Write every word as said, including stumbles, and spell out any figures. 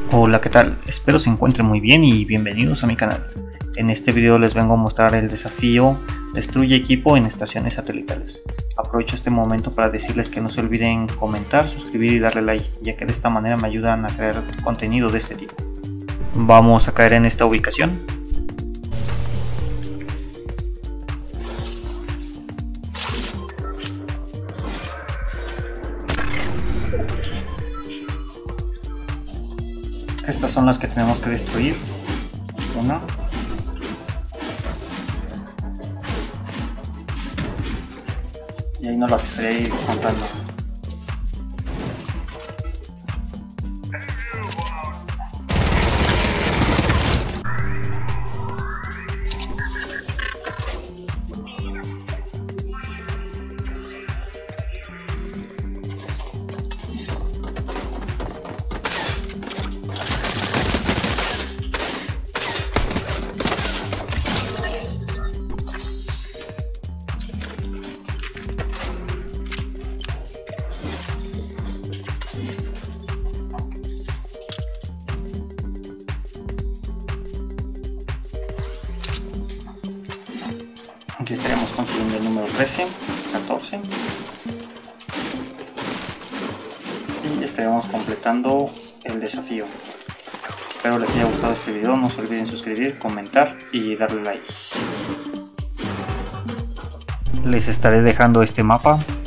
Hola, ¿qué tal? Espero se encuentren muy bien y bienvenidos a mi canal. En este video les vengo a mostrar el desafío Destruye equipo en estaciones satelitales. Aprovecho este momento para decirles que no se olviden comentar, suscribir y darle like, ya que de esta manera me ayudan a crear contenido de este tipo. Vamos a caer en esta ubicación. Estas son las que tenemos que destruir. Una. Y ahí nos las estaré contando. Aquí estaremos consiguiendo el número trece, catorce y estaremos completando el desafío. Espero les haya gustado este video, no se olviden suscribir, comentar y darle like. Les estaré dejando este mapa